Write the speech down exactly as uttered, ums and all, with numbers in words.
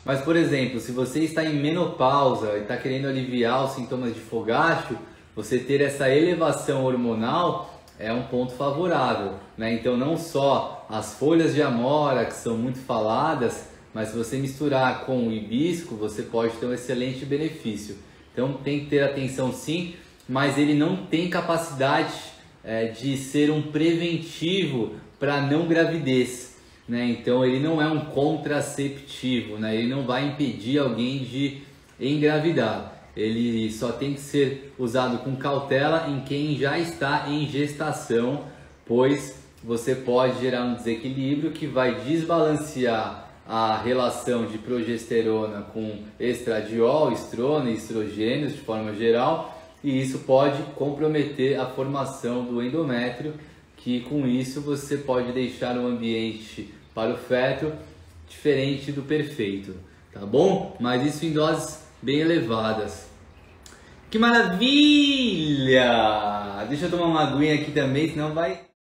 Mas, por exemplo, se você está em menopausa e está querendo aliviar os sintomas de fogacho, você ter essa elevação hormonal é um ponto favorável, né? Então, não só as folhas de amora, que são muito faladas, mas se você misturar com o hibisco, você pode ter um excelente benefício. Então, tem que ter atenção sim, mas ele não tem capacidade é, de ser um preventivo para não gravidez, né? Então, ele não é um contraceptivo, né? Ele não vai impedir alguém de engravidar. Ele só tem que ser usado com cautela em quem já está em gestação, pois você pode gerar um desequilíbrio que vai desbalancear a relação de progesterona com estradiol, estrona e estrogênios de forma geral, e isso pode comprometer a formação do endométrio, que com isso você pode deixar o ambiente para o feto diferente do perfeito, tá bom? Mas isso em doses bem elevadas. Que maravilha! Deixa eu tomar uma aguinha aqui também, senão vai...